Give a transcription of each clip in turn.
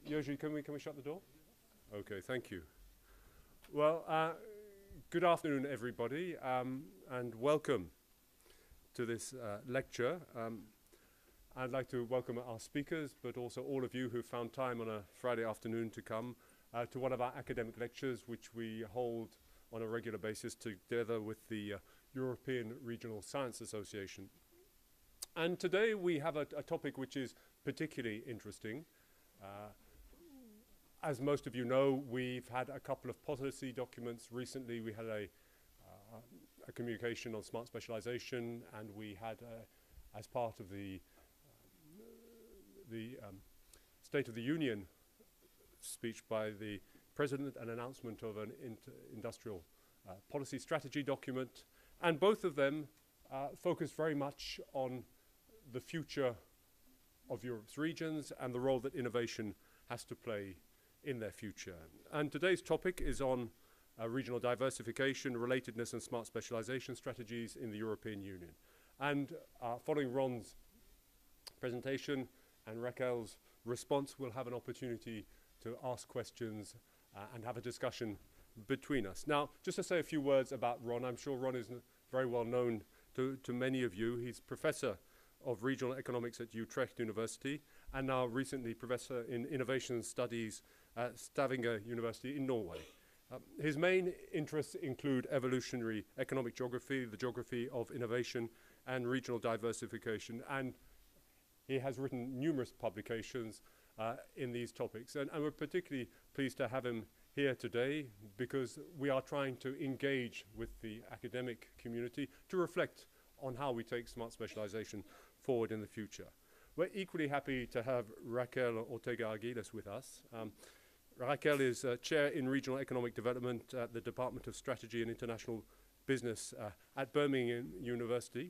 Yoji, can we shut the door? Okay, thank you. Well, good afternoon, everybody, and welcome to this lecture. I'd like to welcome our speakers, but also all of you who found time on a Friday afternoon to come to one of our academic lectures, which we hold on a regular basis together with the European Regional Science Association. And today we have a topic which is particularly interesting. As most of you know, we've had a couple of policy documents recently. We had a communication on smart specialization, and we had, as part of the State of the Union speech by the President, an announcement of an industrial policy strategy document. And both of them focus very much on the future of Europe's regions and the role that innovation has to play in their future. And today's topic is on regional diversification, relatedness and smart specialization strategies in the European Union. And following Ron's presentation and Raquel's response, we'll have an opportunity to ask questions and have a discussion between us. Now, just to say a few words about Ron, I'm sure Ron is very well known to many of you. He's Professor of Regional Economics at Utrecht University and now recently Professor in Innovation Studies at Stavanger University in Norway. His main interests include evolutionary economic geography, the geography of innovation and regional diversification, and he has written numerous publications in these topics. And we're particularly pleased to have him here today because we are trying to engage with the academic community to reflect on how we take smart specialization forward in the future. We're equally happy to have Raquel Ortega-Arguelles with us. Raquel is Chair in Regional Economic Development at the Department of Strategy and International Business at Birmingham University.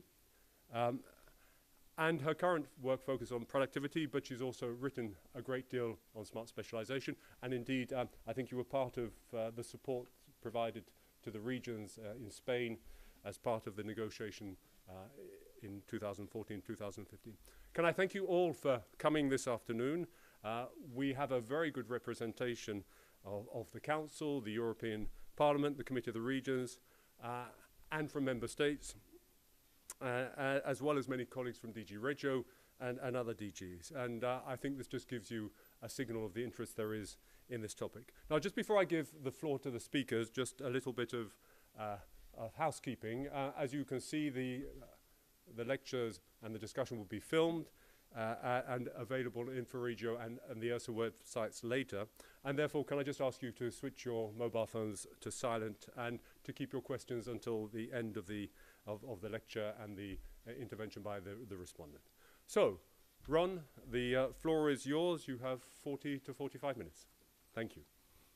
And her current work focuses on productivity, but she's also written a great deal on smart specialization. And indeed, I think you were part of the support provided to the regions in Spain as part of the negotiation in 2014-2015. Can I thank you all for coming this afternoon? We have a very good representation of the Council, the European Parliament, the Committee of the Regions, and from member states, as well as many colleagues from DG Regio and other DGs. And I think this just gives you a signal of the interest there is in this topic. Now, just before I give the floor to the speakers, just a little bit of housekeeping. As you can see, the lectures and the discussion will be filmed and available in InfoRegio and the ERSA websites later. And therefore, can I just ask you to switch your mobile phones to silent and to keep your questions until the end of the lecture and the intervention by the respondent. So, Ron, the floor is yours. You have 40 to 45 minutes. Thank you.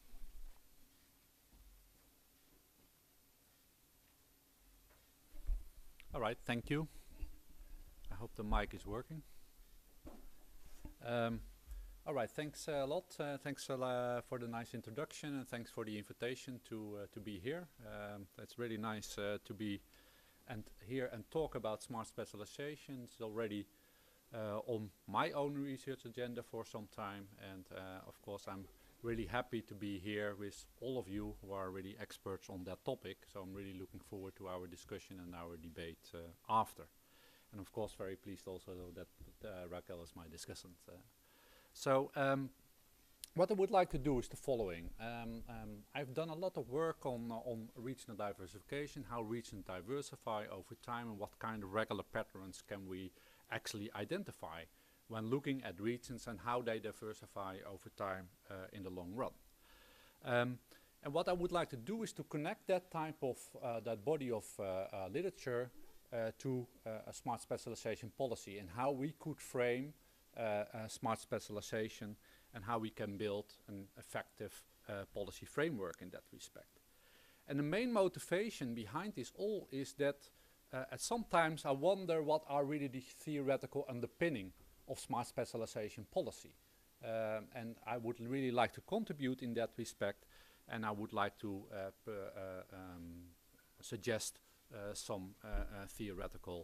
All right, thank you. I hope the mic is working. All right, thanks a lot. Thanks for the nice introduction, and thanks for the invitation to be here. It's really nice to be here and talk about smart specialization. It's already on my own research agenda for some time, and of course I'm really happy to be here with all of you who are really experts on that topic. So I'm really looking forward to our discussion and our debate after. And of course very pleased also that Raquel is my discussant. What I would like to do is the following. I've done a lot of work on regional diversification, how regions diversify over time and what kind of regular patterns can we actually identify when looking at regions and how they diversify over time in the long run. And what I would like to do is to connect that type of, that body of literature to a smart specialization policy and how we could frame smart specialization and how we can build an effective policy framework in that respect. And the main motivation behind this all is that sometimes I wonder what are really the theoretical underpinning of smart specialization policy. And I would really like to contribute in that respect, and I would like to suggest some theoretical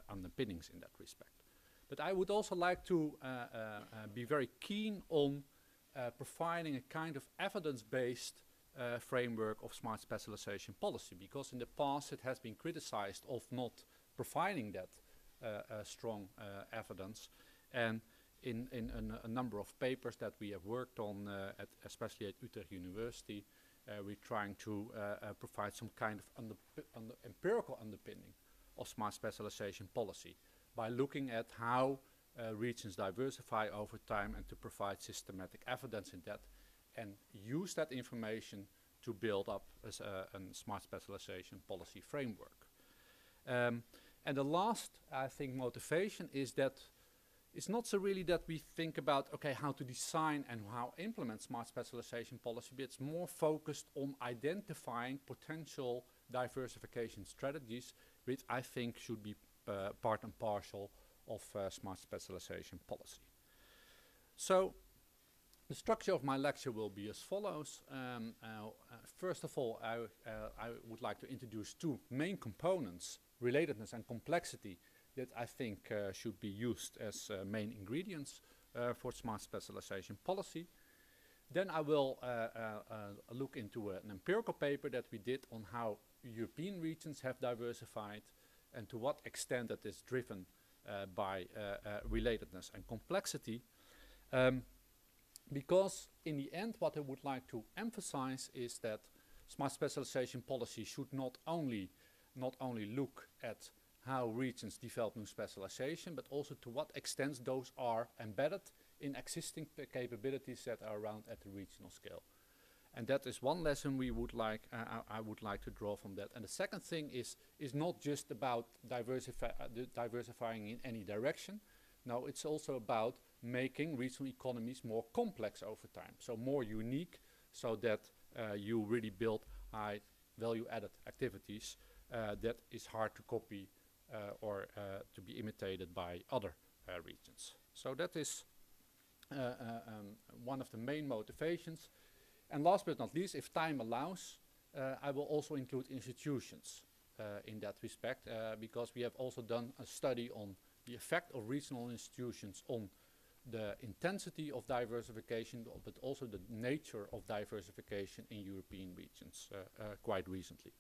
underpinnings in that respect. But I would also like to be very keen on providing a kind of evidence-based framework of smart specialization policy, because in the past it has been criticized of not providing that strong evidence. And in a number of papers that we have worked on, especially at Utrecht University, we're trying to provide some kind of empirical underpinning of smart specialization policy by looking at how regions diversify over time and to provide systematic evidence in that and use that information to build up as a smart specialization policy framework. And the last, I think, motivation is that it's not so really that we think about, okay, how to design and how implement smart specialization policy, but it's more focused on identifying potential diversification strategies, which I think should be part and parcel of smart specialization policy. So the structure of my lecture will be as follows. First of all, I would like to introduce two main components, relatedness and complexity, that I think should be used as main ingredients for smart specialization policy. Then I will look into an empirical paper that we did on how European regions have diversified and to what extent that is driven by relatedness and complexity. Because in the end, what I would like to emphasize is that smart specialization policy should not only look at how regions develop new specialization, but also to what extent those are embedded in existing capabilities that are around at the regional scale. And that is one lesson we would like, I would like to draw from that. And the second thing is not just about diversifying in any direction. No, it's also about making regional economies more complex over time, so more unique, so that you really build high value-added activities that is hard to copy or to be imitated by other regions. So that is one of the main motivations. And last but not least, if time allows, I will also include institutions in that respect, because we have also done a study on the effect of regional institutions on the intensity of diversification, but also the nature of diversification in European regions quite recently.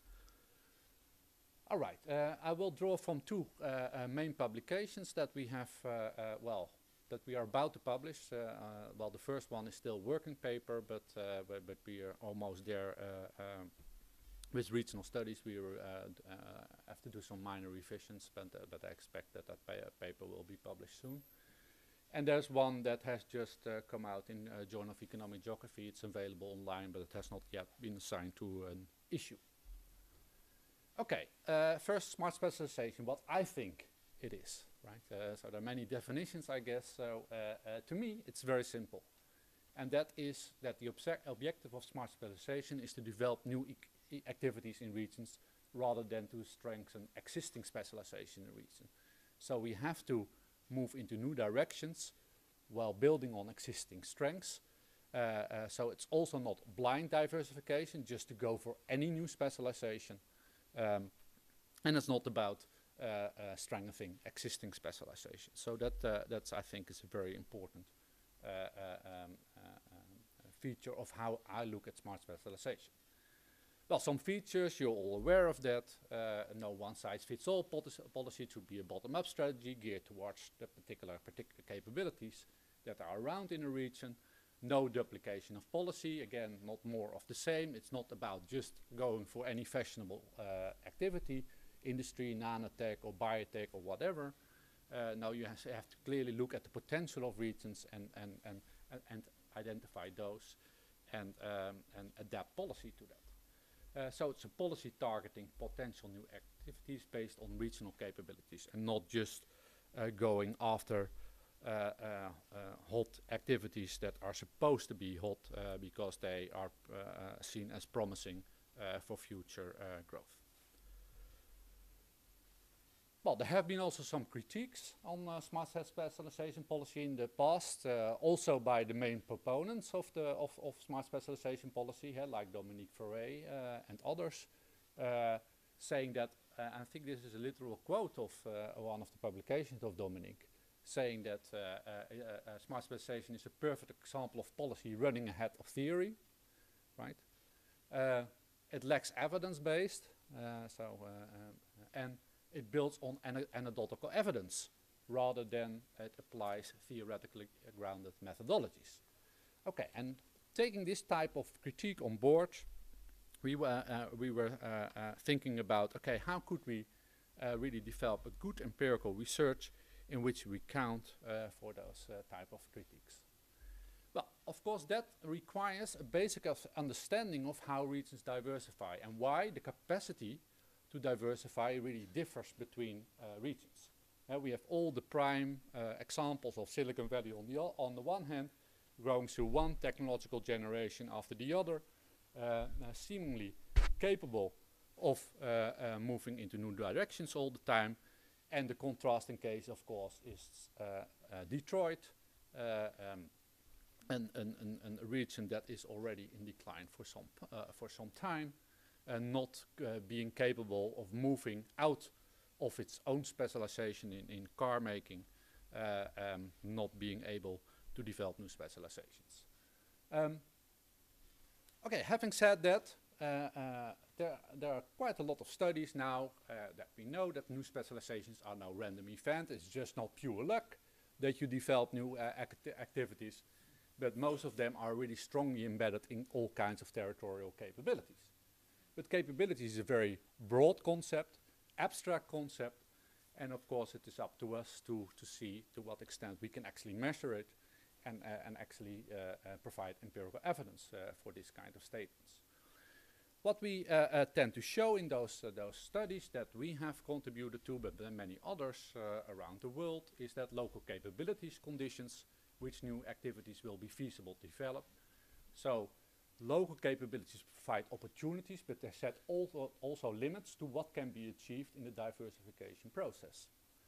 All right, I will draw from two main publications that we have, that we are about to publish. Well, the first one is still working paper, but we are almost there with regional studies. We have to do some minor revisions, but I expect that paper will be published soon. And there's one that has just come out in Journal of Economic Geography. It's available online, but it has not yet been assigned to an issue. Okay, first, smart specialization, what I think it is, right? So there are many definitions, I guess. So to me, it's very simple. And that is that the objective of smart specialization is to develop new activities in regions rather than to strengthen existing specialization in a region. So we have to move into new directions while building on existing strengths. So it's also not blind diversification, just to go for any new specialization. And it's not about strengthening existing specialization. So that's, I think, is a very important feature of how I look at smart specialization. Well, some features, you're all aware of that. No one-size-fits-all policy. It should be a bottom-up strategy geared towards the particular capabilities that are around in a region. No duplication of policy. Again, not more of the same. It's not about just going for any fashionable activity, industry, nanotech or biotech or whatever. No, you have to clearly look at the potential of regions and identify those and adapt policy to that. So it's a policy targeting potential new activities based on regional capabilities and not just going after hot activities that are supposed to be hot because they are seen as promising for future growth. Well, there have been also some critiques on smart specialization policy in the past, also by the main proponents of smart specialization policy, like Dominique Ferré and others, saying that, I think this is a literal quote of one of the publications of Dominique, saying that smart specialization is a perfect example of policy running ahead of theory, right? It lacks evidence-based, and it builds on anecdotal evidence rather than it applies theoretically grounded methodologies. Okay, and taking this type of critique on board, we were thinking about, okay, how could we really develop a good empirical research in which we count for those type of critiques. Well, of course, that requires a basic understanding of how regions diversify and why the capacity to diversify really differs between regions. We have all the prime examples of Silicon Valley on the one hand, growing through one technological generation after the other, seemingly capable of moving into new directions all the time. And the contrasting case, of course, is Detroit, and a region that is already in decline for some time, and not being capable of moving out of its own specialization in car making, not being able to develop new specializations. Okay, having said that, there are quite a lot of studies now that we know that new specializations are now random events. It's just not pure luck that you develop new activities, but most of them are really strongly embedded in all kinds of territorial capabilities. But capability is a very broad concept, abstract concept, and of course it is up to us to see to what extent we can actually measure it and actually provide empirical evidence for this kind of statements. What we tend to show in those studies that we have contributed to, but then many others around the world, is that local capabilities conditions which new activities will be feasible to develop. So local capabilities provide opportunities, but they set also limits to what can be achieved in the diversification process.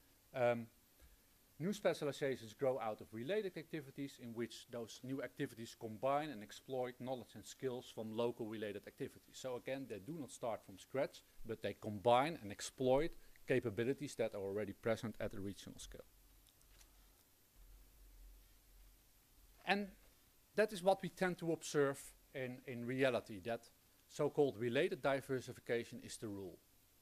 New specializations grow out of related activities in which those new activities combine and exploit knowledge and skills from local related activities. So again, they do not start from scratch, but they combine and exploit capabilities that are already present at a regional scale. And that is what we tend to observe in reality, that so-called related diversification is the rule.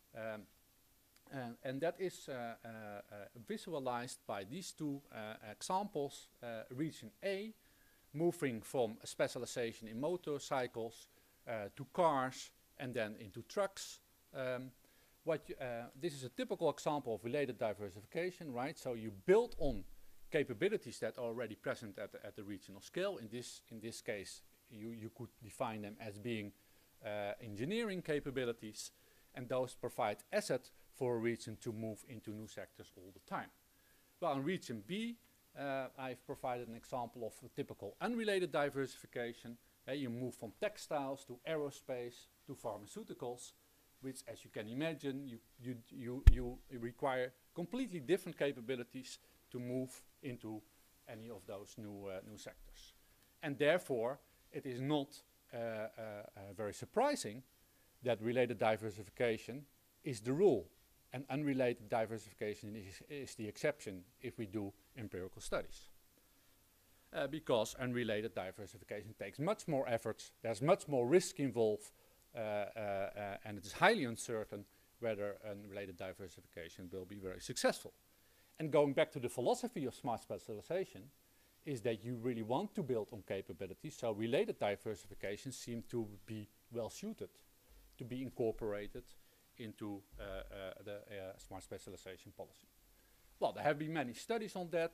And that is visualized by these two examples. Region A, moving from a specialization in motorcycles to cars and then into trucks. This is a typical example of related diversification, right? So you build on capabilities that are already present at the regional scale. In this case, you could define them as being engineering capabilities, and those provide asset for a region to move into new sectors all the time. Well, in region B, I've provided an example of a typical unrelated diversification. You move from textiles to aerospace to pharmaceuticals, which, as you can imagine, you require completely different capabilities to move into any of those new sectors. And therefore, it is not very surprising that related diversification is the rule, and unrelated diversification is the exception if we do empirical studies. Because unrelated diversification takes much more effort, there's much more risk involved, and it is highly uncertain whether unrelated diversification will be very successful. And going back to the philosophy of smart specialization, is that you really want to build on capabilities, so related diversification seems to be well suited to be incorporated into the smart specialization policy. Well, there have been many studies on that,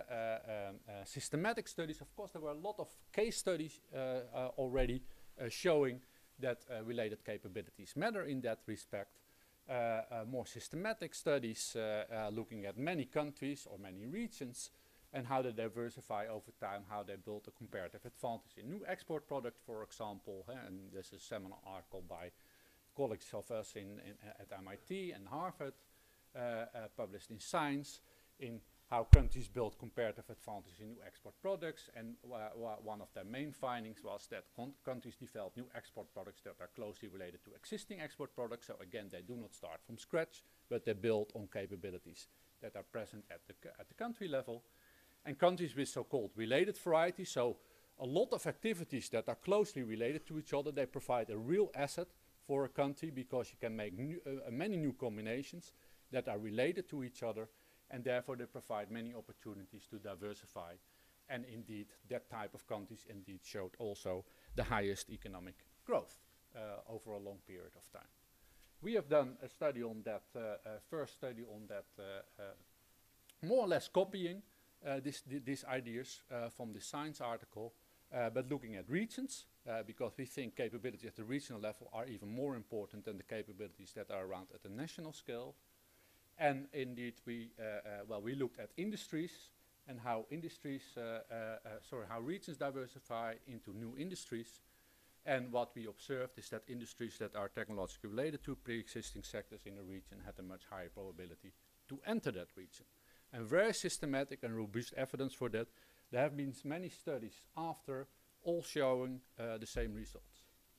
systematic studies. Of course, there were a lot of case studies already showing that related capabilities matter in that respect. More systematic studies looking at many countries or many regions and how they diversify over time, how they build a comparative advantage in new export products, for example. And this is a seminal article by colleagues of us at MIT and Harvard, published in Science, in how countries build comparative advantage in new export products, and one of their main findings was that countries develop new export products that are closely related to existing export products. So again, they do not start from scratch, but they build on capabilities that are present at the country level. And countries with so-called related varieties, so a lot of activities that are closely related to each other, they provide a real asset for a country, because you can make many new combinations that are related to each other, and therefore they provide many opportunities to diversify. And indeed, that type of countries indeed showed also the highest economic growth over a long period of time. We have done a study on that, first study on that, more or less copying these ideas from the Science article, but looking at regions, because we think capabilities at the regional level are even more important than the capabilities that are around at the national scale. And indeed, we looked at industries and how how regions diversify into new industries. And what we observed is that industries that are technologically related to pre-existing sectors in a region had a much higher probability to enter that region. And very systematic and robust evidence for that. There have been many studies after, all showing the same results.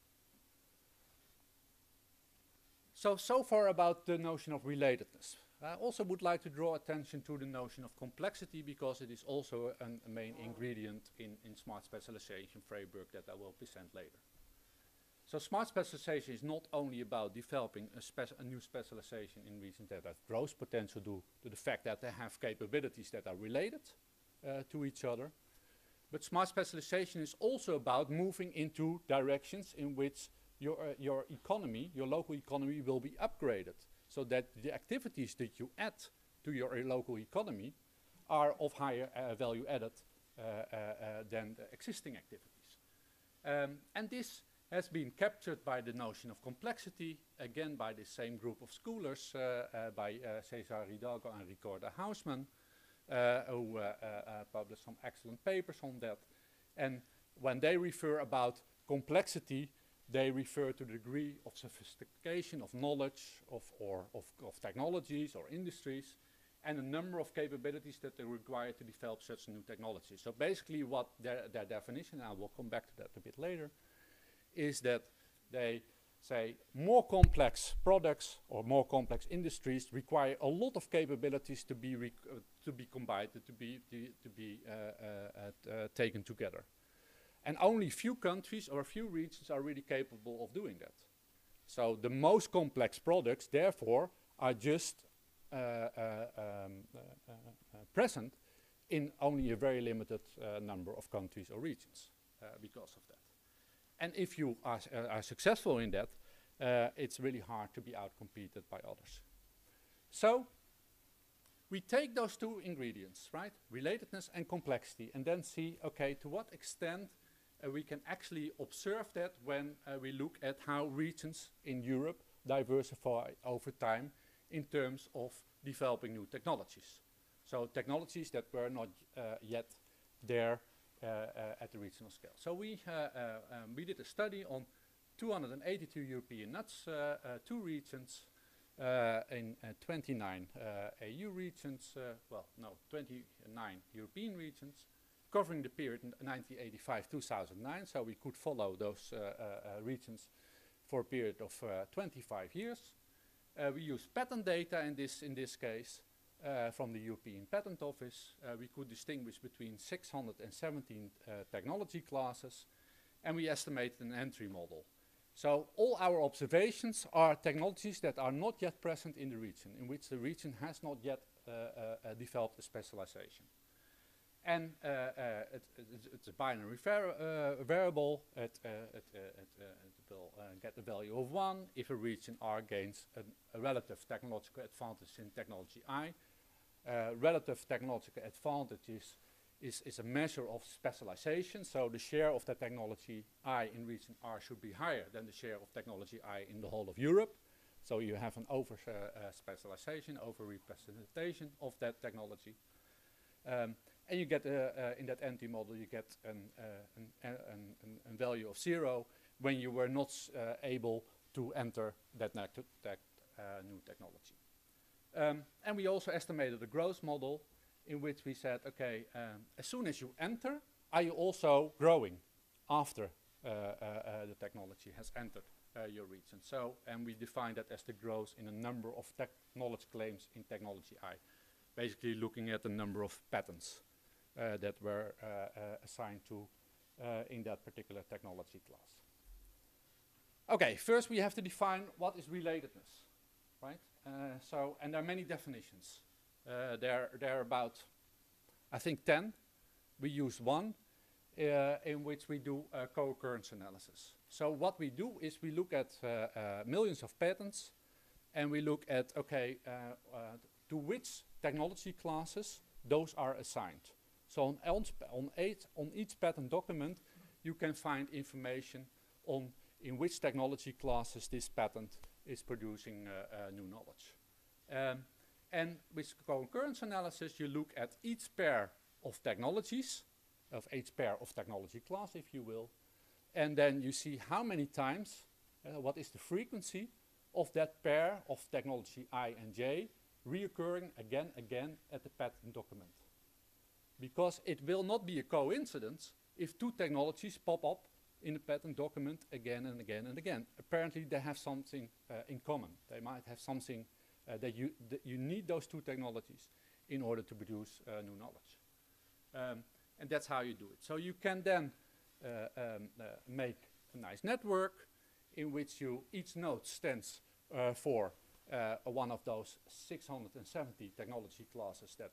So far about the notion of relatedness. I also would like to draw attention to the notion of complexity, because it is also a main ingredient in smart specialization framework that I will present later. So smart specialization is not only about developing a new specialization in regions that have growth potential due to the fact that they have capabilities that are related to each other, but smart specialization is also about moving into directions in which your economy, your local economy, will be upgraded, so that the activities that you add to your local economy are of higher value added than the existing activities. And this has been captured by the notion of complexity, again by the same group of scholars, by Cesar Hidalgo and Ricardo Hausmann, who published some excellent papers on that. And when they refer about complexity, they refer to the degree of sophistication of knowledge of technologies or industries, and a number of capabilities that are required to develop such new technologies. So basically what their definition, and I will come back to that a bit later, is that they say more complex products or more complex industries require a lot of capabilities to be combined, to be taken together. And only few countries or a few regions are really capable of doing that. So the most complex products, therefore, are just present in only a very limited number of countries or regions because of that. And if you are successful in that, it's really hard to be outcompeted by others. So we take those two ingredients, right? Relatedness and complexity, and then see, okay, to what extent we can actually observe that when we look at how regions in Europe diversify over time in terms of developing new technologies. So technologies that were not yet there at the regional scale. So we did a study on 282 European nuts, 2 regions in 29 EU regions, 29 European regions, covering the period 1985-2009. So we could follow those regions for a period of 25 years. We used patent data in this case from the European Patent Office. We could distinguish between 617 technology classes, and we estimated an entry model. So all our observations are technologies that are not yet present in the region, in which the region has not yet developed a specialization. And it's a binary variable. It will get the value of 1 if a region R gains a relative technological advantage in technology I. Relative technological advantage is a measure of specialization. So the share of the technology I in region R should be higher than the share of technology I in the whole of Europe. So you have an over specialization, over representation of that technology. And you get, in that NT model, you get a value of 0 when you were not able to enter that new technology. And we also estimated a growth model in which we said, okay, as soon as you enter, are you also growing after the technology has entered your region? So, and we define that as the growth in a number of knowledge claims in technology I. Basically looking at the number of patents that were assigned to in that particular technology class. Okay, first we have to define what is relatedness, right? So, and there are many definitions. There are about, I think, 10. We use one in which we do co-occurrence analysis. So what we do is we look at millions of patents, and we look at, okay, to which technology classes those are assigned. So on each patent document, you can find information on in which technology classes this patent is producing new knowledge. And with co-occurrence analysis, you look at each pair of technologies, of each pair of technology class, if you will, and then you see how many times, what is the frequency of that pair of technology I and J reoccurring again at the patent document. Because it will not be a coincidence if two technologies pop up in the patent document again and again and again. Apparently they have something in common. They might have something that you need those two technologies in order to produce new knowledge. And that's how you do it. So you can then make a nice network in which each node stands for one of those 670 technology classes that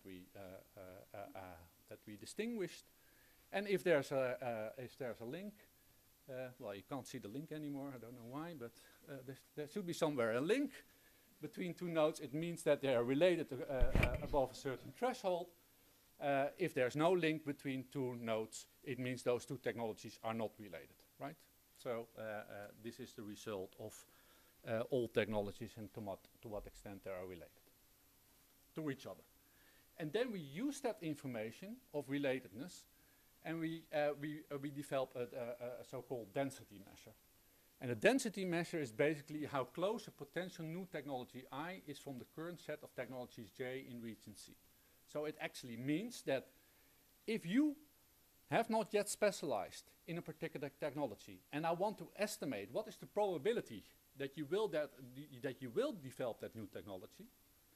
we distinguished. And if there's a link, well, you can't see the link anymore. I don't know why, but there should be somewhere a link between two nodes. It means that they are related above a certain threshold. If there's no link between two nodes, it means those two technologies are not related, right? So this is the result of all technologies and to what extent they are related to each other. And then we use that information of relatedness, and we develop a so-called density measure. And a density measure is basically how close a potential new technology I is from the current set of technologies J in region C. So it actually means that if you have not yet specialized in a particular technology, and I want to estimate what is the probability that you will develop that new technology,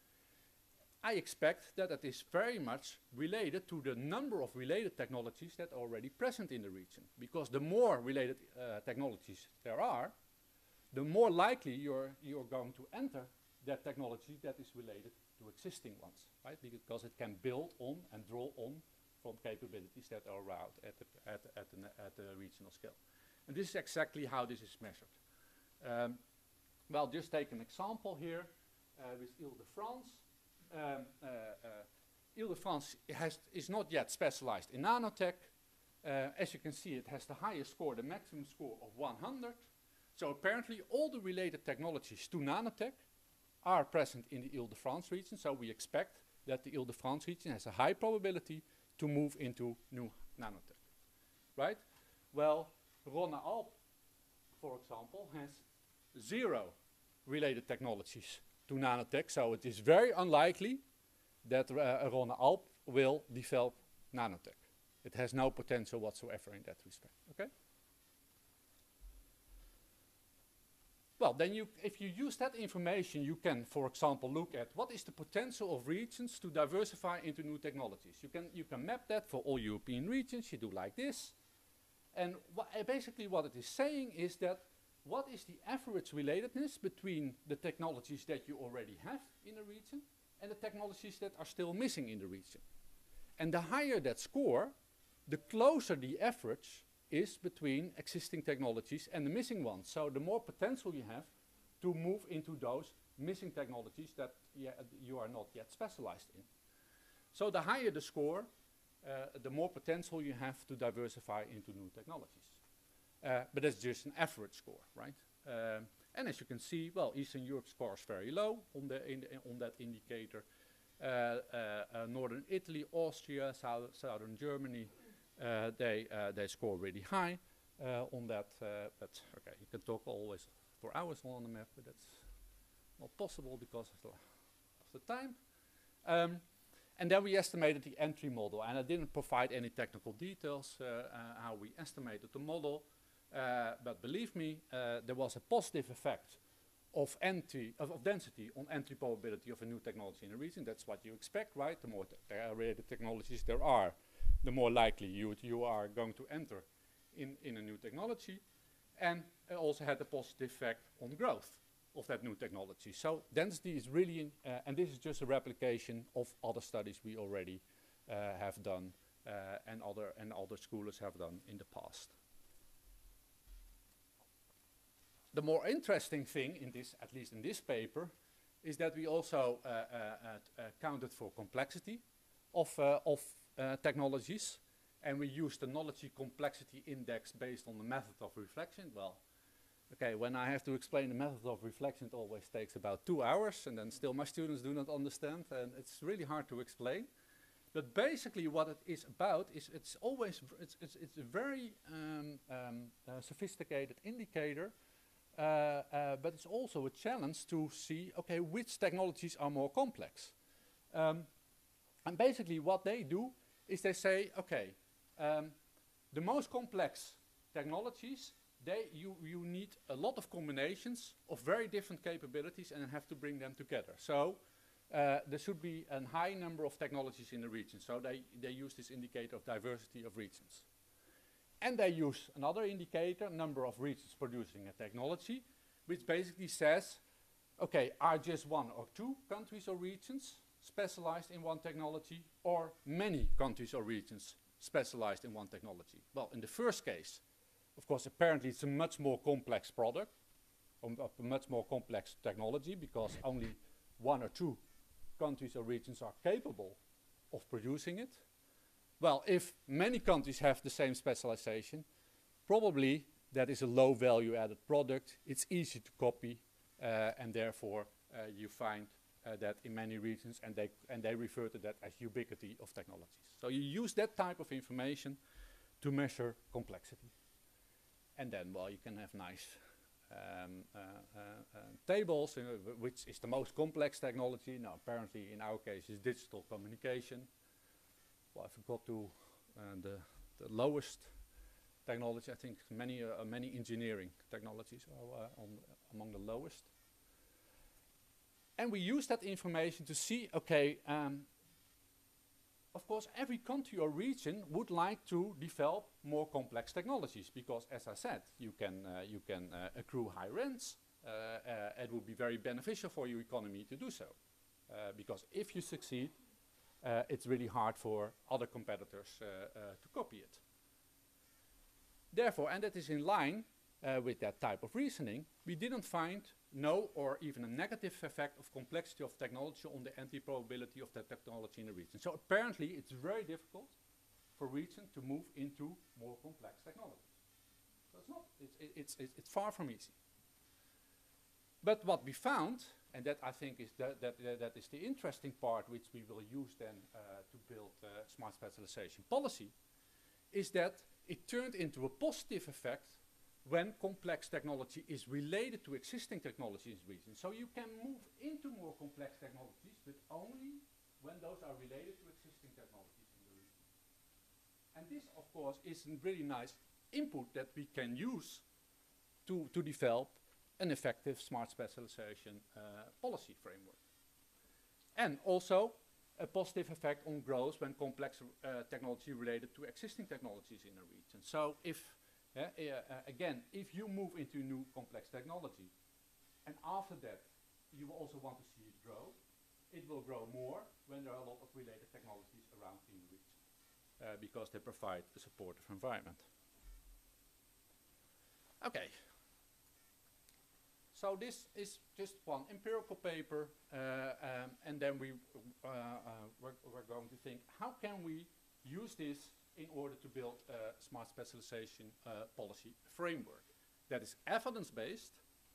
I expect that it is very much related to the number of related technologies that are already present in the region. Because the more related technologies there are, the more likely you're going to enter that technology that is related to existing ones, right? Because it can build on and draw on from capabilities that are around at the regional scale. And this is exactly how this is measured. Well, just take an example here with Ile-de-France. Ile-de-France is not yet specialized in nanotech. As you can see, it has the highest score, the maximum score of 100. So apparently all the related technologies to nanotech are present in the Ile-de-France region. So we expect that the Ile-de-France region has a high probability to move into new nanotech, right? Well, Rhône-Alpes, for example, has 0 related technologies to nanotech, so it is very unlikely that Rhône-Alpes will develop nanotech. It has no potential whatsoever in that respect, okay? Well, then if you use that information, you can, for example, look at what is the potential of regions to diversify into new technologies. You can map that for all European regions. You do like this. And basically what it is saying is that what is the average relatedness between the technologies that you already have in a region and the technologies that are still missing in the region. And the higher that score, the closer the average is between existing technologies and the missing ones. So the more potential you have to move into those missing technologies that you are not yet specialized in. So the higher the score, the more potential you have to diversify into new technologies. But that's just an average score, right? And as you can see, well, Eastern Europe scores very low on that indicator. Northern Italy, Austria, Southern Germany, they score really high on that. But okay, you can talk always for hours on the map, but that's not possible because of the time. And then we estimated the entry model, and I didn't provide any technical details how we estimated the model, but believe me, there was a positive effect of density on entry probability of a new technology in a region. That's what you expect, right? The more related technologies there are, the more likely you are going to enter in a new technology. And it also had a positive effect on growth of that new technology. So density is really, and this is just a replication of other studies we already have done and other scholars have done in the past. The more interesting thing in this, at least in this paper, is that we also counted for complexity of technologies, and we used the knowledge complexity index based on the method of reflection. Well, okay, when I have to explain the method of reflection, it always takes about 2 hours, and then still my students do not understand, and it's really hard to explain. But basically what it is about is it's a very sophisticated indicator, but it's also a challenge to see, okay, which technologies are more complex. And basically what they do is they say, okay, the most complex technologies, you need a lot of combinations of very different capabilities and have to bring them together. So there should be a high number of technologies in the region. So they use this indicator of diversity of regions. And they use another indicator, number of regions producing a technology, which basically says, okay, are just 1 or 2 countries or regions specialized in one technology, or many countries or regions specialized in one technology? Well, in the first case, of course, apparently it's a much more complex product, a much more complex technology, because only 1 or 2 countries or regions are capable of producing it. Well, if many countries have the same specialization, probably that is a low value added product. It's easy to copy, and therefore you find that in many regions, and they refer to that as ubiquity of technologies. So you use that type of information to measure complexity. And then, well, you can have nice tables, which is the most complex technology. Now, apparently, in our case, is digital communication. Well, I forgot to the lowest technology. I think many engineering technologies are among the lowest. And we use that information to see, okay, of course, every country or region would like to develop more complex technologies, because, as I said, you can accrue high rents. It would be very beneficial for your economy to do so, because if you succeed, it's really hard for other competitors to copy it. Therefore, and that is in line with that type of reasoning, we didn't find no or even a negative effect of complexity of technology on the entry probability of that technology in the region. So apparently it's very difficult for region to move into more complex technologies. So it's far from easy. But what we found, and that I think is that is the interesting part, which we will use then to build smart specialization policy, is that it turned into a positive effect when complex technology is related to existing technology in the region. So you can move into more complex technologies, but only when those are related to existing technologies in the region. And this, of course, is a really nice input that we can use to develop an effective smart specialization policy framework. And also a positive effect on growth when complex technology related to existing technologies in a region. So if again, if you move into new complex technology, and after that you also want to see it grow, it will grow more when there are a lot of related technologies around in the region, because they provide a supportive environment. Okay. So this is just one empirical paper, and then we're going to think, how can we use this in order to build a smart specialization policy framework that is evidence-based,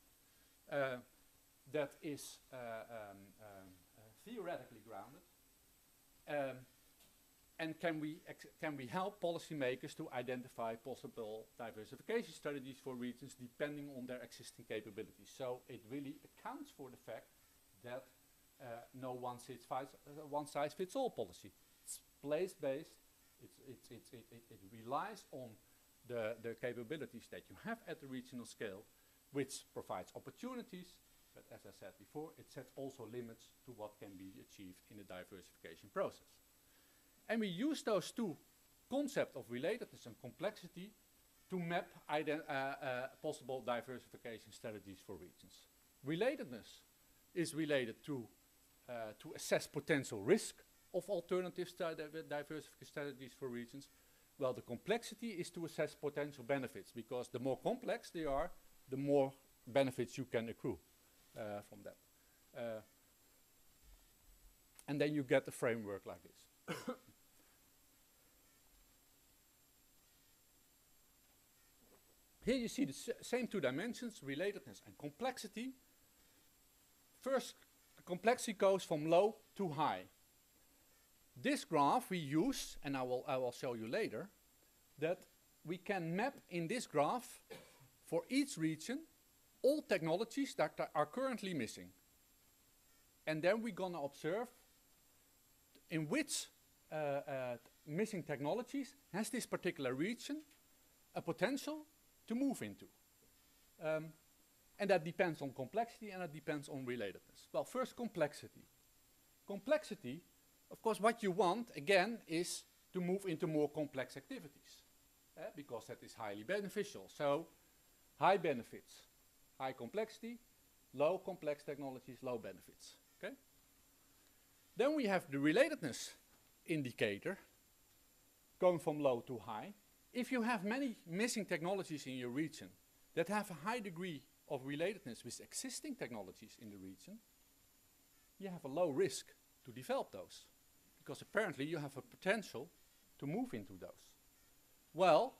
that is theoretically grounded, and can we help policymakers to identify possible diversification strategies for regions depending on their existing capabilities. So it really accounts for the fact that no one-size-fits-all policy. It's place-based. It relies on the capabilities that you have at the regional scale, which provides opportunities, but as I said before, it sets also limits to what can be achieved in the diversification process. And we use those two concepts of relatedness and complexity to map possible diversification strategies for regions. Relatedness is related to assess potential risk of alternative diversification strategies for regions, while the complexity is to assess potential benefits, because the more complex they are, the more benefits you can accrue from that. And then you get a framework like this. Here you see the same two dimensions, relatedness and complexity. First, complexity goes from low to high. This graph we use, and I will show you later, that we can map in this graph for each region all technologies that are currently missing. And then we're going to observe in which missing technologies has this particular region a potential to move into. And that depends on complexity and it depends on relatedness. Well, first, complexity. Complexity, of course, what you want, again, is to move into more complex activities, because that is highly beneficial. So, high benefits, high complexity, low complex technologies, low benefits. Okay? Then we have the relatedness indicator, going from low to high. If you have many missing technologies in your region that have a high degree of relatedness with existing technologies in the region, you have a low risk to develop those, because apparently you have a potential to move into those. Well,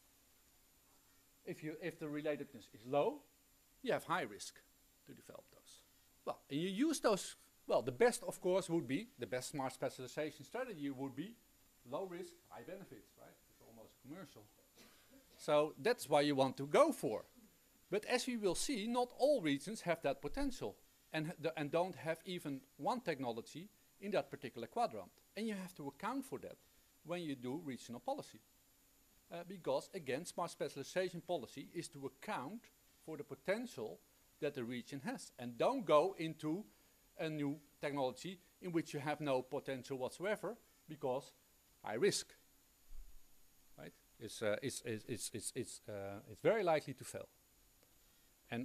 if the relatedness is low, you have high risk to develop those. Well, and you use those, well, the best, of course, would be, the best smart specialization strategy would be low risk, high benefits, right? It's almost commercial. So that's why you want to go for. But as we will see, not all regions have that potential and don't have even one technology in that particular quadrant. And you have to account for that when you do regional policy. Because, again, smart specialization policy is to account for the potential that the region has. And don't go into a new technology in which you have no potential whatsoever, because high risk, right? It's very likely to fail. And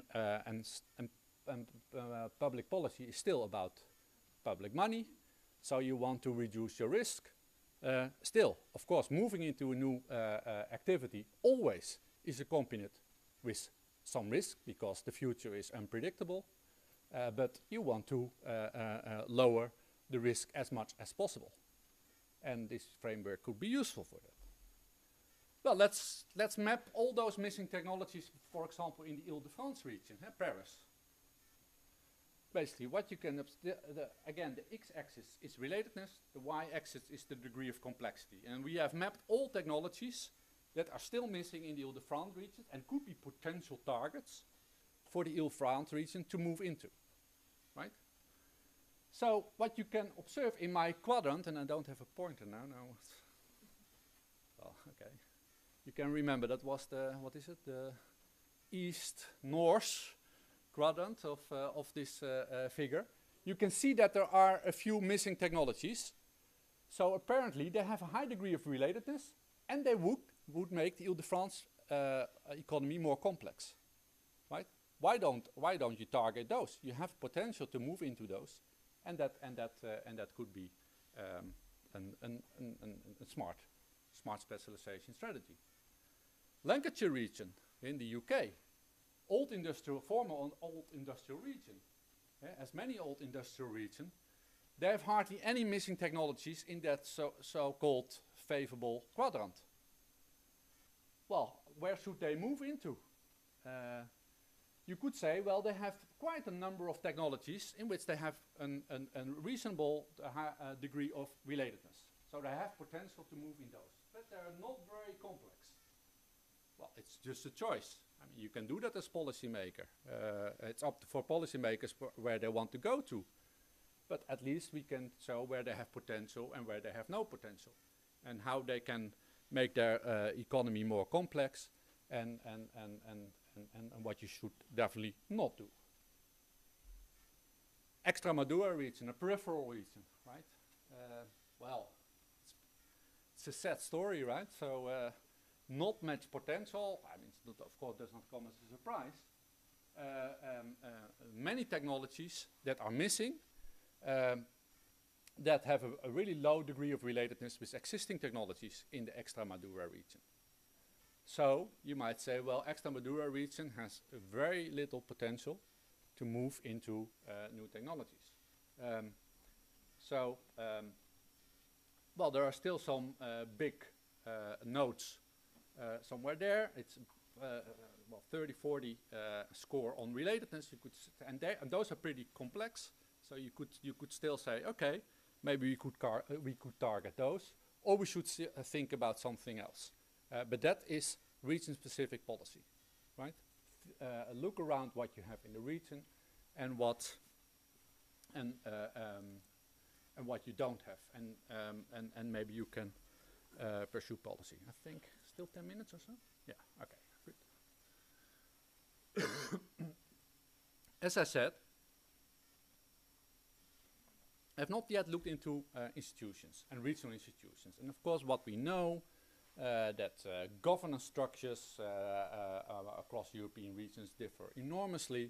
public policy is still about public money, so you want to reduce your risk. Still, of course, moving into a new activity always is accompanied with some risk, because the future is unpredictable, but you want to lower the risk as much as possible. And this framework could be useful for that. Well, let's map all those missing technologies, for example, in the Ile-de-France region, Paris. Basically, what you can, again, the x-axis is relatedness, the y-axis is the degree of complexity. And we have mapped all technologies that are still missing in the Ile-de-France region and could be potential targets for the Ile-de-France region to move into, right? So what you can observe in my quadrant, and I don't have a pointer now, well, okay. You can remember that was the, what is it, the east-north quadrant of this figure. You can see that there are a few missing technologies. So apparently they have a high degree of relatedness, and they would make the Ile-de-France economy more complex, right? Why don't you target those? You have potential to move into those, and that could be a smart specialization strategy. Lancashire region in the UK, former old industrial region, as many old industrial regions, they have hardly any missing technologies in that so-called favorable quadrant. Well, where should they move into? You could say, well, they have quite a number of technologies in which they have a reasonable degree of relatedness. So they have potential to move in those, but they're not very complex. Well, it's just a choice. I mean, you can do that as policymaker. It's up for policymakers where they want to go to. but at least we can show where they have potential and where they have no potential, and how they can make their economy more complex, and what you should definitely not do. Extremadura region, a peripheral region, right? Well, it's a sad story, right? So not much potential. I mean, it's not, of course, does not come as a surprise. Many technologies that are missing, that have a really low degree of relatedness with existing technologies in the Extremadura region. So you might say, well, Extremadura region has very little potential to move into new technologies. Well, there are still some big nodes somewhere there. It's well, 30, 40 score on relatedness. You could and those are pretty complex. So you could still say, okay, maybe we could target those, or we should think about something else. But that is region-specific policy, right? Look around what you have in the region, and what you don't have, and maybe you can pursue policy. I think still 10 minutes or so. Yeah. Okay. Good. As I said, I've not yet looked into institutions and regional institutions, and of course, what we know. That governance structures across European regions differ enormously.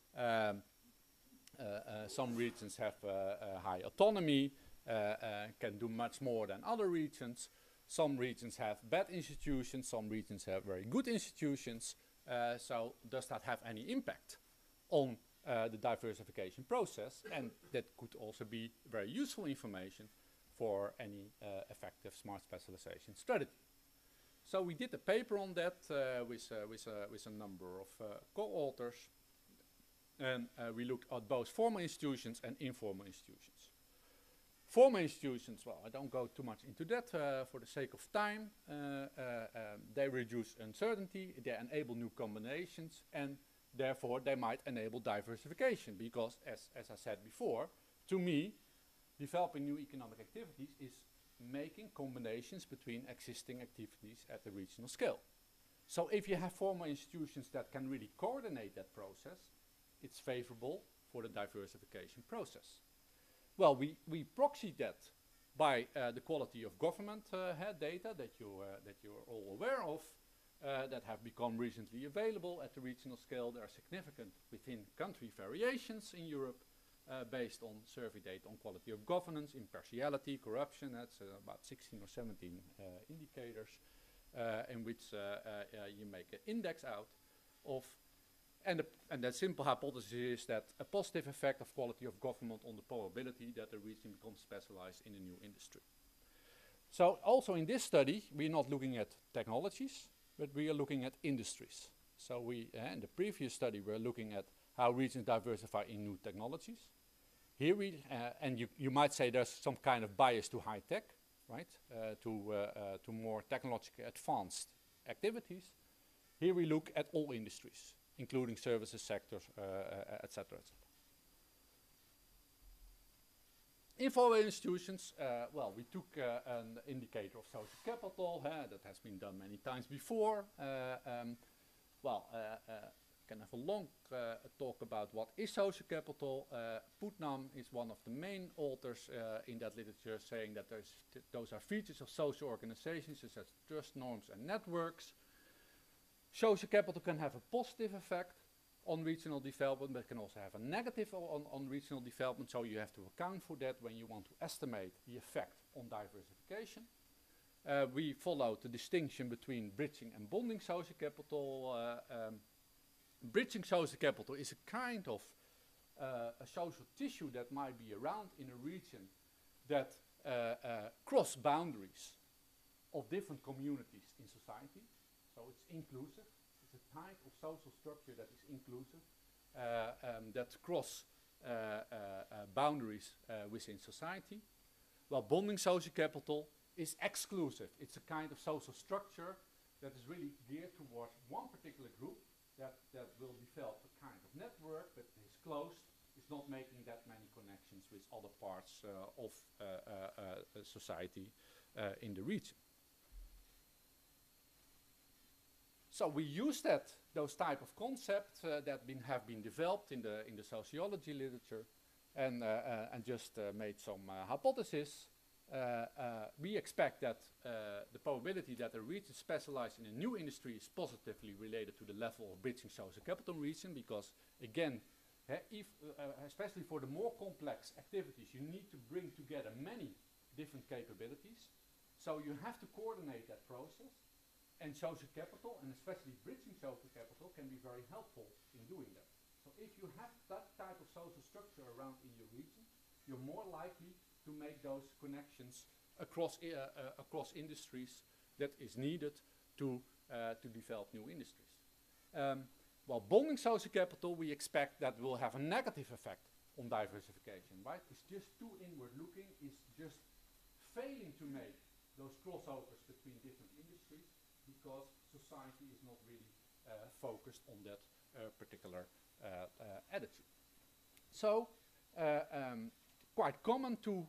Some regions have high autonomy, can do much more than other regions. Some regions have bad institutions, some regions have very good institutions. So does that have any impact on the diversification process? And that could also be very useful information for any effective smart specialization strategy. So we did a paper on that with a number of co-authors, and we looked at both formal institutions and informal institutions. Formal institutions, well, I don't go too much into that for the sake of time. They reduce uncertainty, they enable new combinations, and therefore they might enable diversification, because as I said before, to me, developing new economic activities is making combinations between existing activities at the regional scale. So if you have formal institutions that can really coordinate that process, it's favorable for the diversification process. Well, we proxy that by the quality of government data that you're all aware of, that have become recently available at the regional scale. There are significant within country variations in Europe, based on survey data on quality of governance, impartiality, corruption. That's about 16 or 17 indicators in which you make an index out of. And that simple hypothesis is that a positive effect of quality of government on the probability that the region becomes specialized in a new industry. So also in this study, we're not looking at technologies, but we are looking at industries. So we, in the previous study, we're looking at how regions diversify in new technologies. Here we, and you might say there's some kind of bias to high tech, right? To more technologically advanced activities. Here we look at all industries, including services sectors, et cetera, et cetera. Informal institutions, well, we took an indicator of social capital, that has been done many times before. Can have a long talk about what is social capital. Putnam is one of the main authors in that literature, saying that those are features of social organizations such as trust, norms, and networks. Social capital can have a positive effect on regional development, but can also have a negative on regional development, so you have to account for that when you want to estimate the effect on diversification. We followed the distinction between bridging and bonding social capital. Bridging social capital is a kind of a social tissue that might be around in a region that cross boundaries of different communities in society. So it's inclusive. It's a type of social structure that is inclusive, that cross boundaries within society. While bonding social capital is exclusive. It's a kind of social structure that is really geared towards one particular group that will develop a kind of network that is closed, is it's not making that many connections with other parts of society in the region. So we use those type of concepts that have been developed in the sociology literature, and just made some hypotheses. We expect that the probability that a region specialized in a new industry is positively related to the level of bridging social capital region, because again, especially for the more complex activities, you need to bring together many different capabilities. So you have to coordinate that process, and social capital, and especially bridging social capital, can be very helpful in doing that. So if you have that type of social structure around in your region, you're more likely to make those connections across industries that is needed to develop new industries. While bonding social capital, we expect that will have a negative effect on diversification, right? It's just too inward looking, it's just failing to make those crossovers between different industries, because society is not really focused on that particular attitude. So, quite common to,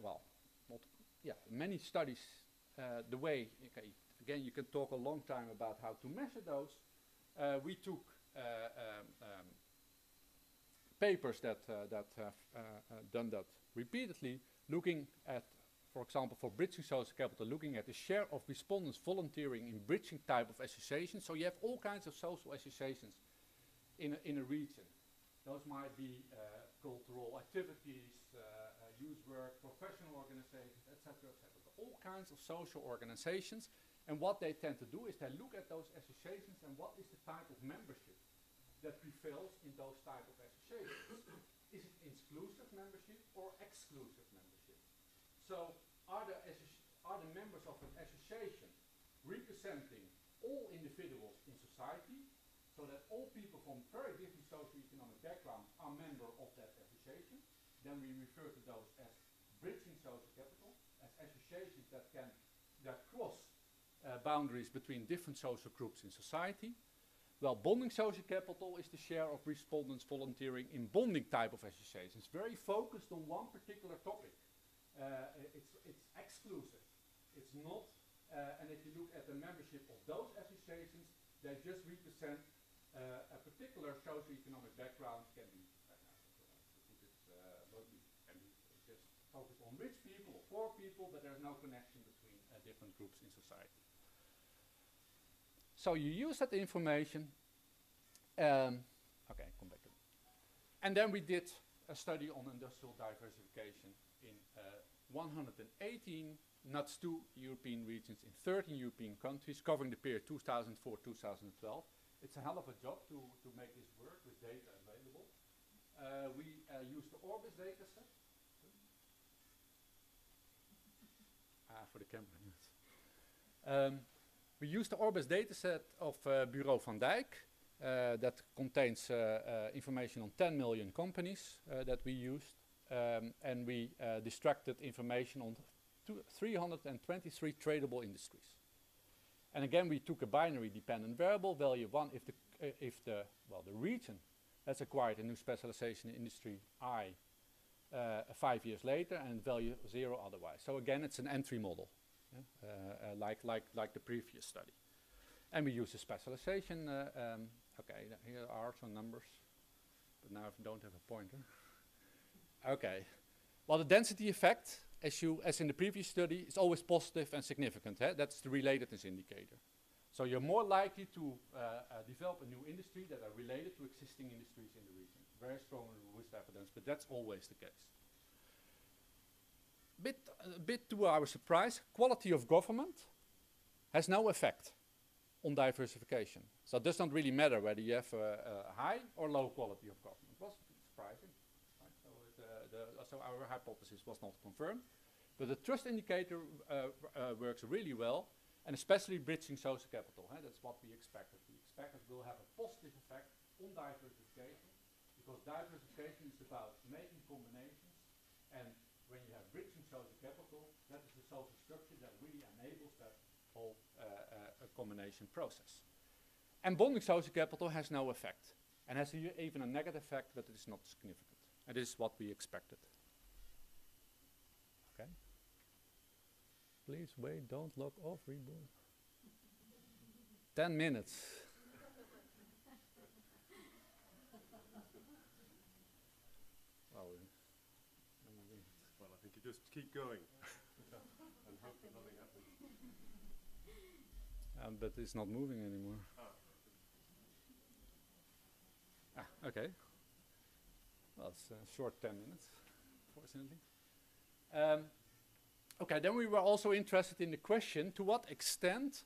many studies, the way, okay, again, you can talk a long time about how to measure those. We took papers that have done that repeatedly, looking at, for example, for bridging social capital, looking at the share of respondents volunteering in bridging type of associations. So you have all kinds of social associations in a region. Those might be cultural activities, youth work, professional organizations, etc., etc. All kinds of social organizations. And what they tend to do is they look at those associations and what is the type of membership that prevails in those type of associations. Is it exclusive membership or exclusive membership? So are the members of an association representing all individuals in society, so that all people from very different socio-economic backgrounds are member of that association? Then we refer to those as bridging social capital, as associations that cross boundaries between different social groups in society. Well, bonding social capital is the share of respondents volunteering in bonding type of associations, very focused on one particular topic. It's exclusive. It's not, and if you look at the membership of those associations, they just represent a particular socio-economic background. Can be, can be just focused on rich people or poor people, but there's no connection between different groups in society. So you use that information. Okay, come back to it. And then we did a study on industrial diversification in 118 NUTS2 European regions in 13 European countries, covering the period 2004-2012. It's a hell of a job to make this work with data available. We used the Orbis data set. For the camera. We used the Orbis data set of Bureau van Dijk. That contains information on 10 million companies that we used. And we distracted information on 323 tradable industries. And again, we took a binary dependent variable, value 1 if the region has acquired a new specialization in industry I 5 years later, and value 0 otherwise. So again, it's an entry model, like the previous study. And we use the specialization. Okay, here are some numbers, but now I don't have a pointer. Okay, well, the density effect, as in the previous study, is always positive and significant. That's the relatedness indicator. So you're more likely to develop a new industry that are related to existing industries in the region. Very strong and robust evidence, but that's always the case. A bit to our surprise, quality of government has no effect on diversification. So it does not really matter whether you have a high or low quality of government. It was surprising. Right? So our hypothesis was not confirmed. But the trust indicator works really well, and especially bridging social capital. That's what we expected. We expect it will have a positive effect on diversification, because diversification is about making combinations, and when you have bridging social capital, that is the social structure that really enables that whole combination process. And bonding social capital has no effect, and has even a negative effect, but it is not significant. And this is what we expected. Okay. Please wait, don't log off, reboot. 10 minutes. Well, I think you just keep going and hope that nothing happens. But it's not moving anymore. Okay. Well, it's a short 10 minutes, fortunately. Okay, then we were also interested in the question, to what extent,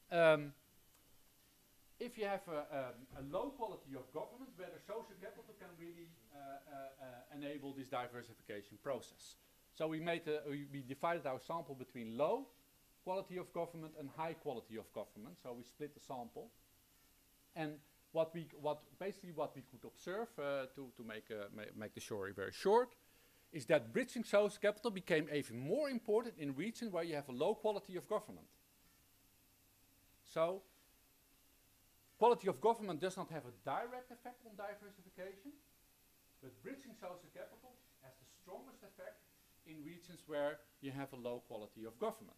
if you have a low quality of government, whether social capital can really enable this diversification process. So we divided our sample between low quality of government and high quality of government. So we split the sample. And what we could observe, to make the story very short, is that bridging social capital became even more important in regions where you have a low quality of government. So quality of government does not have a direct effect on diversification, but bridging social capital has the strongest effect in regions where you have a low quality of government.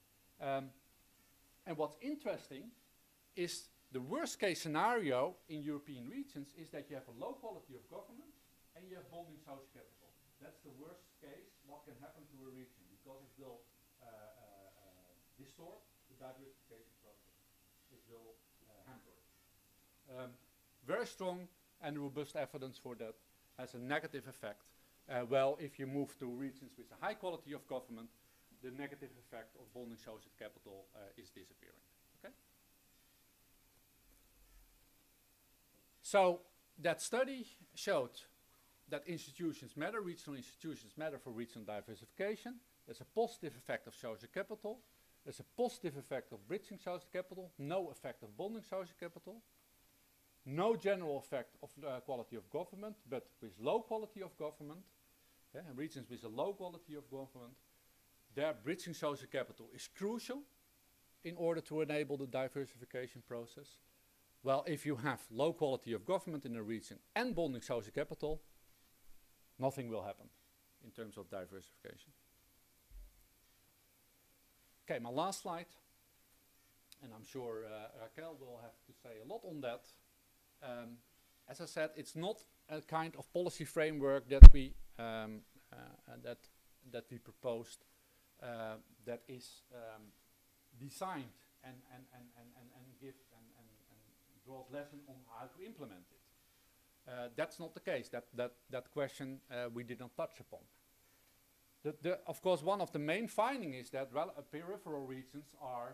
And what's interesting is the worst case scenario in European regions is that you have a low quality of government and you have bonding social capital. That's the worst case what can happen to a region, because it will distort the diversification process. It will hamper it. Very strong and robust evidence for that has a negative effect. Well, if you move to regions with a high quality of government, the negative effect of bonding social capital is disappearing. Okay? So that study showed that institutions matter, regional institutions matter for regional diversification. There's a positive effect of social capital. There's a positive effect of bridging social capital, no effect of bonding social capital. No general effect of quality of government, but with low quality of government, regions with a low quality of government, their bridging social capital is crucial in order to enable the diversification process. Well, if you have low quality of government in a region and bonding social capital, nothing will happen in terms of diversification. Okay, my last slide, and I'm sure Raquel will have to say a lot on that. As I said, it's not a kind of policy framework that we proposed that is designed and draws lesson on how to implement it. That's not the case. That question we did not touch upon. Of course, one of the main findings is that peripheral regions are,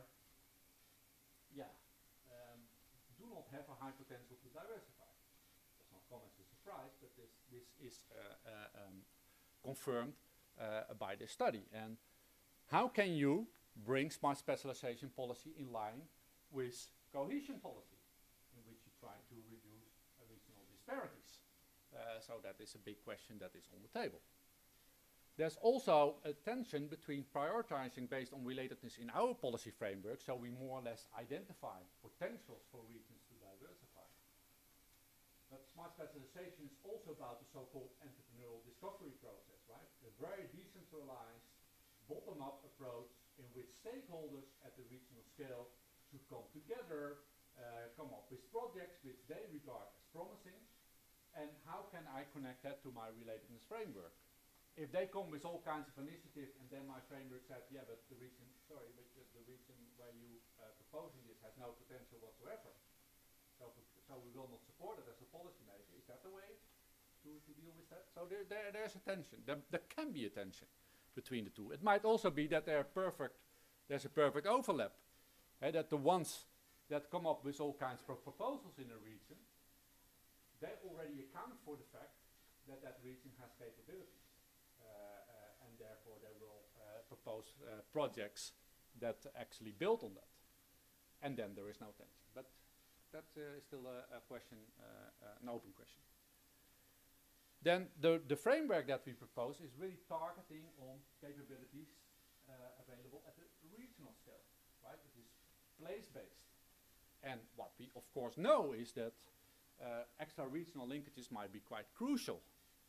do not have a high potential to diversify. That's not come as a surprise, but this is confirmed by this study. And how can you bring smart specialization policy in line with cohesion policy, in which you try to reduce regional disparities? So that is a big question that is on the table. There's also a tension between prioritizing based on relatedness in our policy framework, so we more or less identify potentials for regions to diversify. But smart specialization is also about the so-called entrepreneurial discovery process, right? A very decentralized, bottom-up approach in which stakeholders at the regional scale should come together, come up with projects which they regard as promising, and how can I connect that to my relatedness framework? If they come with all kinds of initiatives and then my framework says, yeah, but the region, the region where you proposing this has no potential whatsoever, so we will not support it as a policymaker. Is that the way to deal with that? So there's a tension. There can be a tension between the two. It might also be that there's a perfect overlap. That the ones that come up with all kinds of proposals in a region, they already account for the fact that that region has capabilities. And therefore they will propose projects that actually build on that. And then there is no tension. But that is still a question, an open question. Then the framework that we propose is really targeting on capabilities available at the regional scale, right? It is place-based. And what we of course know is that extra-regional linkages might be quite crucial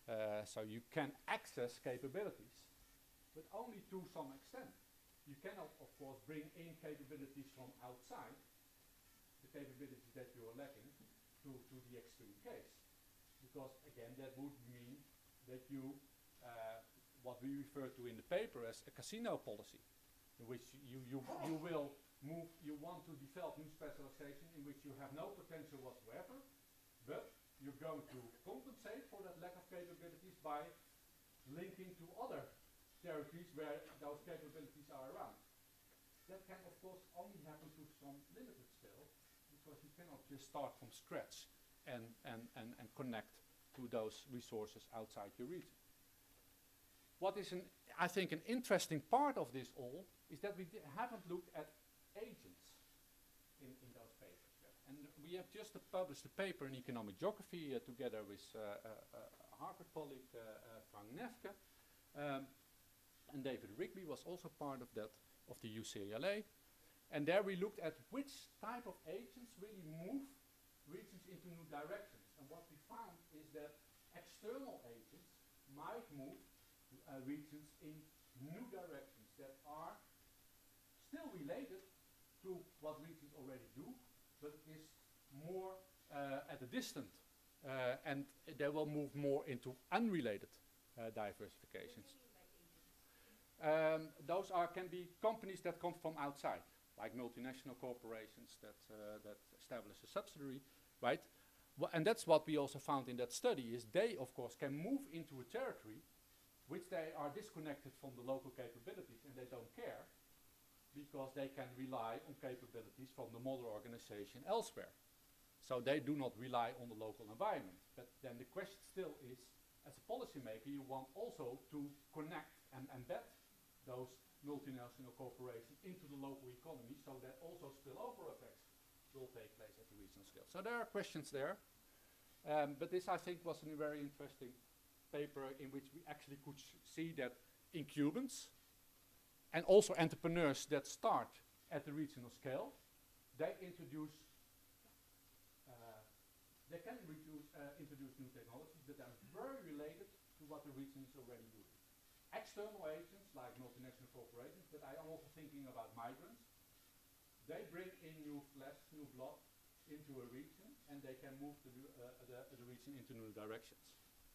So you can access capabilities, but only to some extent. You cannot, of course, bring in capabilities from outside, the capabilities that you are lacking, to the extreme case. Because, again, that would mean that you, what we refer to in the paper as a casino policy, in which you will move, you want to develop new specialization in which you have no potential whatsoever, but you're going to compensate for that lack of capabilities by linking to other territories where those capabilities are around. That can, of course, only happen to some limited scale, because you cannot just start from scratch and connect to those resources outside your region. What is, I think, an interesting part of this all is that we haven't looked at agents in those papers yet. And we have just published a paper in economic geography together with Harvard colleague Frank Nefke. And David Rigby was also part of that, of the UCLA. And there we looked at which type of agents really move regions into new directions. And what we found is that external agents might move regions in new directions that are still related to what regions already do, but is more at a distance. And they will move more into unrelated diversifications. Those can be companies that come from outside, like multinational corporations that establish a subsidiary, right? And that's what we also found in that study, is they, of course, can move into a territory which they are disconnected from the local capabilities, and they don't care, because they can rely on capabilities from the mother organization elsewhere. So they do not rely on the local environment. But then the question still is, as a policymaker, you want also to connect and embed those multinational corporations into the local economy, so that also spillover effects will take place at the regional scale. So there are questions there. But this, I think, was a very interesting paper in which we actually could see that incumbents and also entrepreneurs that start at the regional scale, they introduce introduce new technologies that are very related to what the region is already doing. External agents like multinational corporations, but I am also thinking about migrants. They bring in new flesh, new blood into a region, and they can move the region into new directions.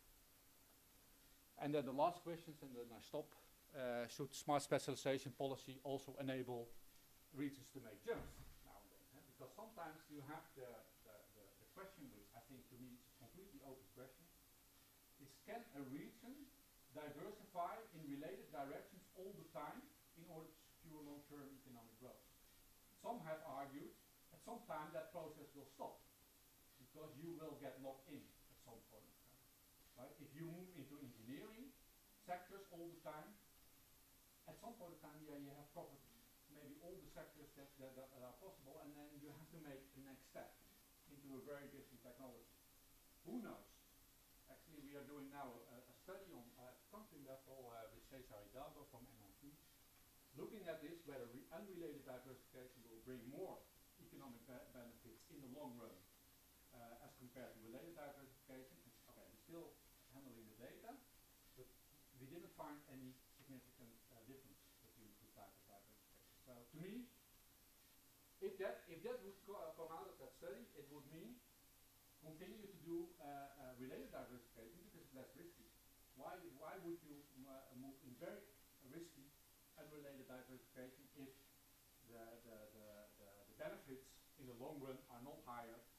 And then the last questions, and then I stop. Should smart specialization policy also enable regions to make jumps now and then? Because sometimes you have the question, which I think to me is a completely open question, is can a region diversify in related directions all the time in order to secure long-term economic growth? Some have argued at some time that process will stop, because you will get locked in at some point in time. Right? If you move into engineering sectors all the time, at some point in time, yeah, you have covered maybe all the sectors that are possible, and then you have to make the next step into a very different technology. Who knows? Actually, we are doing now a study on country level with Cesar Hidalgo from MIT, looking at this, whether unrelated diversification will bring more economic benefits in the long run as compared to related diversification. Okay, we're still handling the data, but we didn't find any significant difference between two types of diversification. So to me, if that would come out of that study, it would mean continue to do related diversification because it's less risky. Why would you move in very risky unrelated diversification if the benefits in the long run are not higher